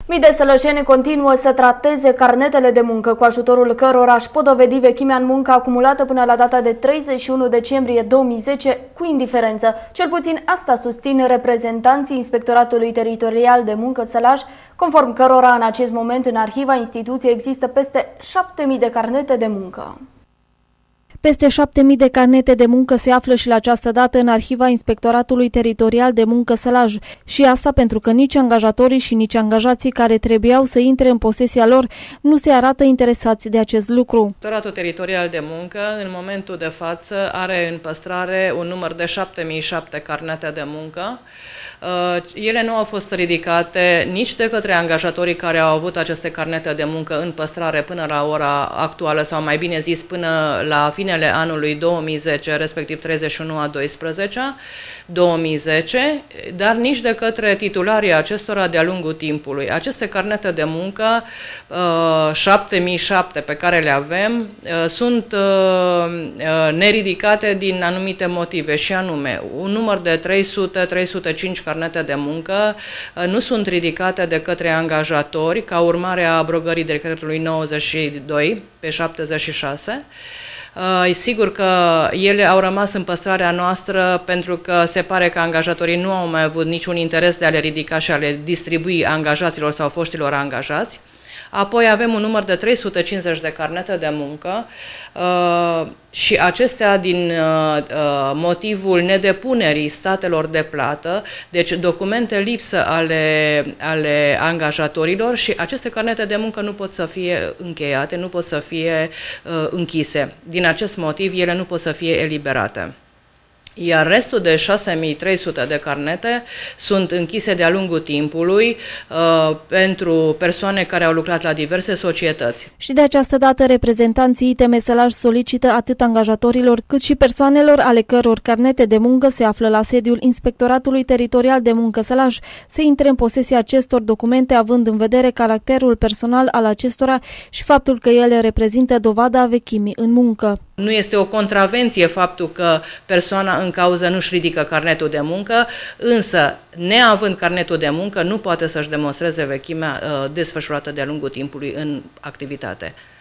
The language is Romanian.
Mii de sălășeni continuă să trateze carnetele de muncă, cu ajutorul cărora își pot dovedi vechimea în muncă acumulată până la data de 31 decembrie 2010 cu indiferență. Cel puțin asta susțin reprezentanții Inspectoratului Teritorial de Muncă Sălaj, conform cărora în acest moment în arhiva instituției există peste 7.000 de carnete de muncă. Peste 7.000 de carnete de muncă se află și la această dată în arhiva Inspectoratului Teritorial de Muncă Sălaj. Și asta pentru că nici angajatorii și nici angajații care trebuiau să intre în posesia lor nu se arată interesați de acest lucru. Inspectoratul Teritorial de Muncă, în momentul de față, are în păstrare un număr de 7.007 carnete de muncă. Ele nu au fost ridicate nici de către angajatorii care au avut aceste carnete de muncă în păstrare până la ora actuală, sau mai bine zis până la finele anului 2010, respectiv 31/12/2010, dar nici de către titularii acestora de-a lungul timpului. Aceste carnete de muncă, 7.007 pe care le avem, sunt neridicate din anumite motive, și anume un număr de 300-305 carnete de muncă nu sunt ridicate de către angajatori ca urmare a abrogării decretului 92 pe 76. Sigur că ele au rămas în păstrarea noastră pentru că se pare că angajatorii nu au mai avut niciun interes de a le ridica și a le distribui angajaților sau foștilor angajați. Apoi avem un număr de 350 de carnete de muncă și acestea din motivul nedepunerii statelor de plată, deci documente lipsă ale angajatorilor, și aceste carnete de muncă nu pot să fie încheiate, nu pot să fie închise. Din acest motiv ele nu pot să fie eliberate. Iar restul de 6.300 de carnete sunt închise de-a lungul timpului pentru persoane care au lucrat la diverse societăți. Și de această dată reprezentanții ITM Sălaj solicită atât angajatorilor cât și persoanelor ale căror carnete de muncă se află la sediul Inspectoratului Teritorial de Muncă Sălaj să intre în posesia acestor documente, având în vedere caracterul personal al acestora și faptul că ele reprezintă dovada vechimii în muncă. Nu este o contravenție faptul că persoana în cauză nu-și ridică carnetul de muncă, însă, neavând carnetul de muncă, nu poate să-și demonstreze vechimea desfășurată de-a lungul timpului în activitate.